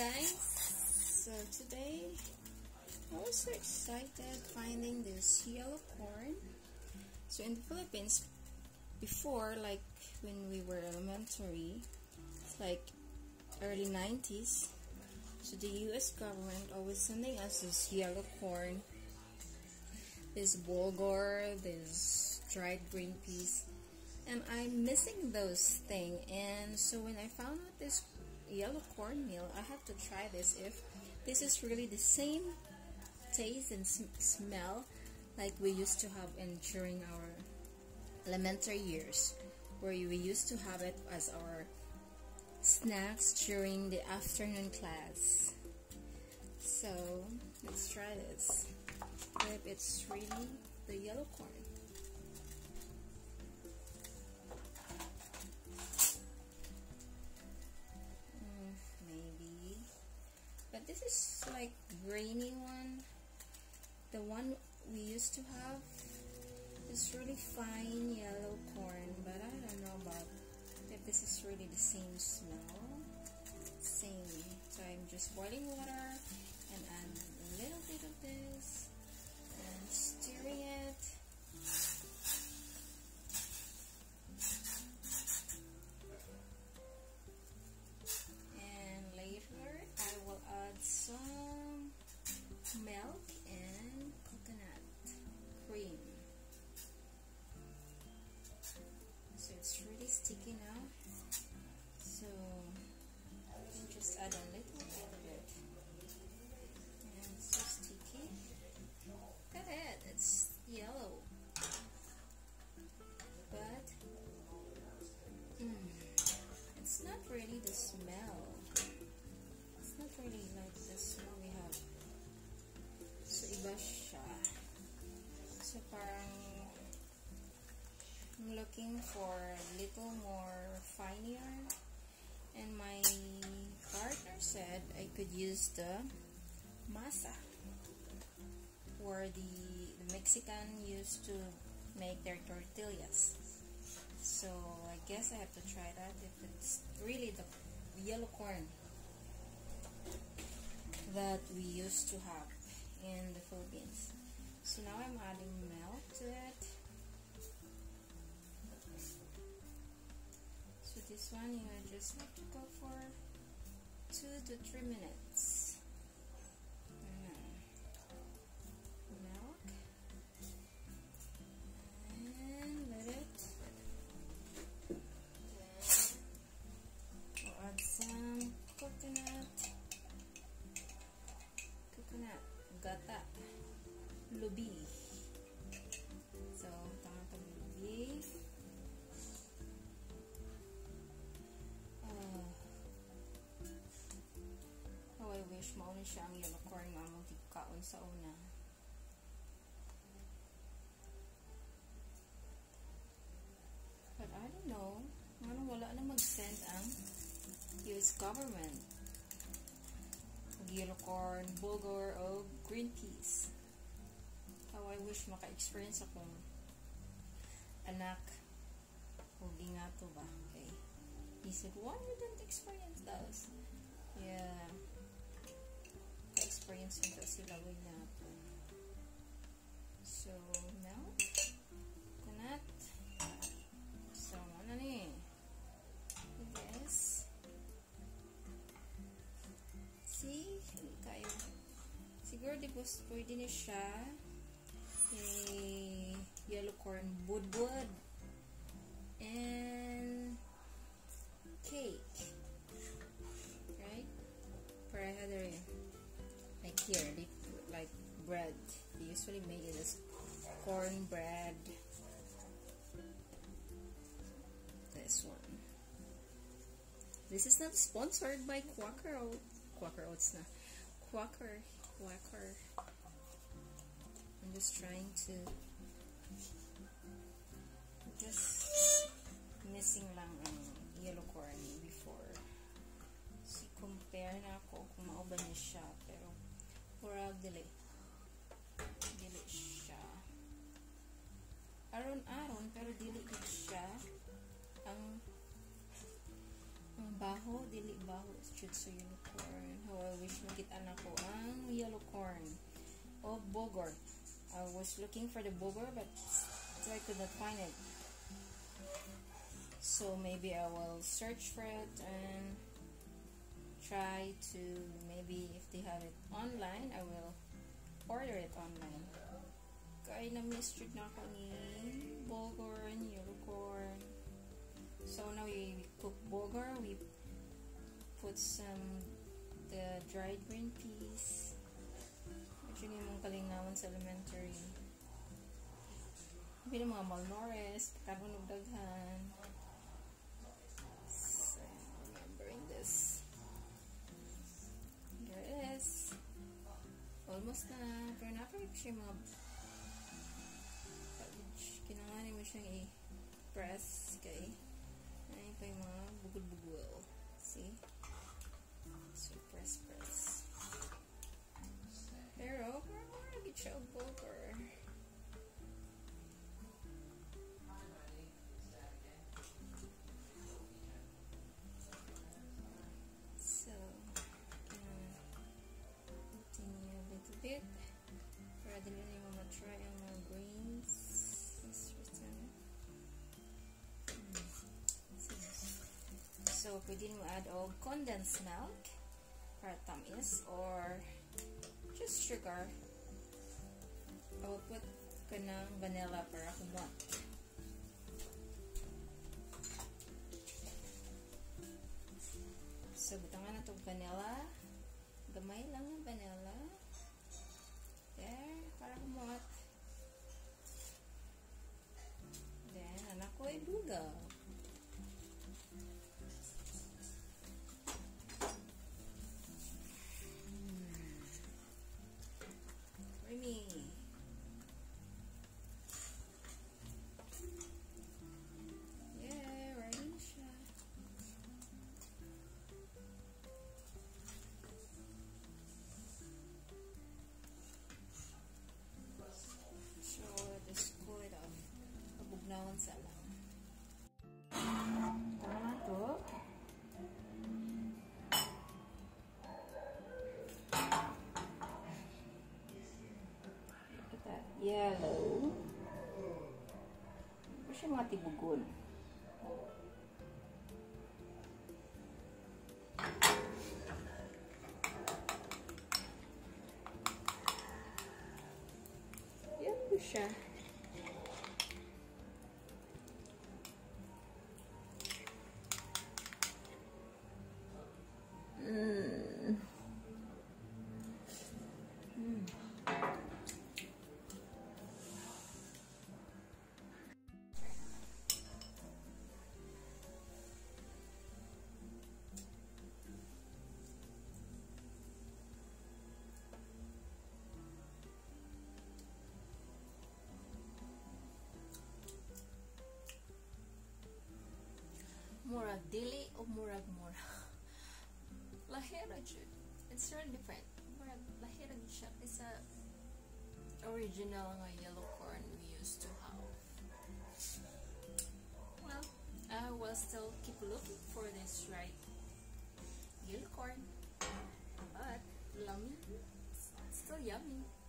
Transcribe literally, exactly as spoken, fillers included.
guys, so today I was so excited finding this yellow corn. So in the Philippines, before, like when we were elementary, it's like early nineties, so the U S government always sending us this yellow corn, this bulgur, this dried green peas, and I'm missing those things. And so when I found out this yellow cornmeal, I have to try this if this is really the same taste and sm smell like we used to have in during our elementary years, where we used to have it as our snacks during the afternoon class. So let's try this if it's really the yellow corn. But this is like grainy one. The one we used to have is really fine yellow corn, but I don't know about if this is really the same smell. Same. So I'm just boiling water and add a little bit of this and stirring it. Some milk and coconut cream. So it's really sticky now. So I can just add a little bit of it. And it's so sticky. Look at it, it's yellow. But mm, it's not really the smell. Not really like this one we have. So iba siya. So parang I'm looking for a little more finer, and my partner said I could use the masa, where the, the Mexican used to make their tortillas. So I guess I have to try that if it's really the yellow corn that we used to have in the Philippines. So now I'm adding milk to it. So this one you just have to go for two to three minutes. Mm. Milk. And let it. Then we'll add some coconut. Coconut, gata, lubi. So, tama itong lubi. Uh, oh, I wish mauna siya ang yellow corn nga mong tigkaon sa una. But I don't know. Ano, wala na mag-send ang U S government. Yellow corn, bulgur, o green peas. How I wish maka-experience akong anak o gingato ba. Okay. He said, why you don't experience those? Yeah. Ka-experience nito sila with nato. So, milk, coconut. So, ano ni? Yes. See? Kayo. Siguro di po pwede na siya eh, yellow corn budbud and cake, right? For other, like here they put like bread. They usually make it as corn bread. This one. This is not sponsored by Quaker Quaker Oats na. Quaker, Quaker. I'm just trying to just missing lang ang yellow corn before. So, compare na ako kung mauban niya siya, pero murag dili. Dili siya. Aron-aron, pero dili gid siya ang ang baho, dili baho shoot sa yellow corn. How I wish makita na ko ang yellow corn of bulgur. I was looking for the bulgur but still I could not find it. So maybe I will search for it and try to, maybe if they have it online, I will order it online. Kaya na-miss na ako ni bulgur and yellow corn. So now we cook bulgur, we put some the dried green peas. Actually, mong kalingawan sa elementary. Bili mga malnourished, karunog daghan. So, remembering this. There it is. Almost na. Pero napalit siya mga kinanganin mo siyang i-press kay ay pa yung mga bugol-bugol. See? So, press, press. Pero, parang maragit siya ang bulgur. So, uh, continue a little bit. Para din na yung mga try ang mga greens. So, pwede mo add og condensed milk para tamis or just sugar. I will put ka ng vanilla para kumot. So, butangan na itong vanilla. Gamay lang yung vanilla. There, para kumot. Then, anak ko ay bugaw. Creamy. Yeah, ready siya. So, just cool it off. Pabugnawan sa lang. Tama na to. Yellow. Ito siya mga tibugon. Yan po siya. Mm. Mm. Murag dili o murag murag lahira jud. It's really different. Murag lahira jud siya kaysa original nga yellow corn we used to have. Well, I will still keep looking for this right yellow corn, but yummy, still yummy.